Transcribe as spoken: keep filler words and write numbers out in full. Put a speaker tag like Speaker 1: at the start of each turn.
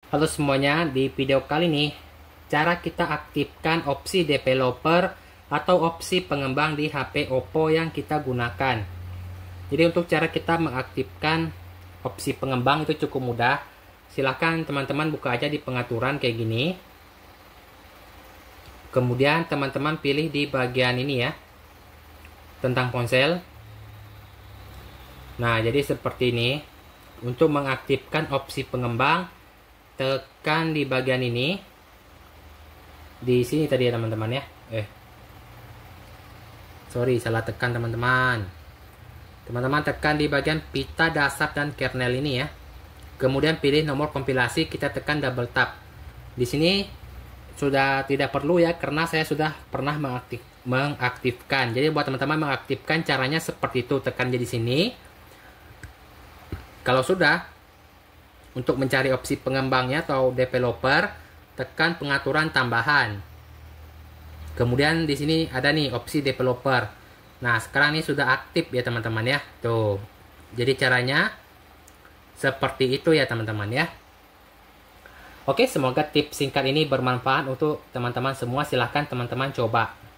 Speaker 1: Halo semuanya, di video kali ini cara kita aktifkan opsi developer atau opsi pengembang di H P Oppo yang kita gunakan. Jadi untuk cara kita mengaktifkan opsi pengembang itu cukup mudah. Silahkan teman-teman buka aja di pengaturan kayak gini. Kemudian teman-teman pilih di bagian ini ya, tentang ponsel. Nah, jadi seperti ini. Untuk mengaktifkan opsi pengembang, tekan di bagian ini. Di sini tadi ya teman-teman ya. Eh. Sorry, salah tekan teman-teman. Teman-teman tekan di bagian pita dasar dan kernel ini ya. Kemudian pilih nomor kompilasi, kita tekan double tap. Di sini sudah tidak perlu ya, karena saya sudah pernah mengaktif, mengaktifkan. Jadi buat teman-teman mengaktifkan caranya seperti itu, tekan di sini. Kalau sudah, untuk mencari opsi pengembangnya atau developer, tekan pengaturan tambahan. Kemudian di sini ada nih opsi developer. Nah, sekarang ini sudah aktif ya teman-teman ya. Tuh. Jadi caranya seperti itu ya teman-teman ya. Oke, semoga tips singkat ini bermanfaat untuk teman-teman semua. Silahkan teman-teman coba.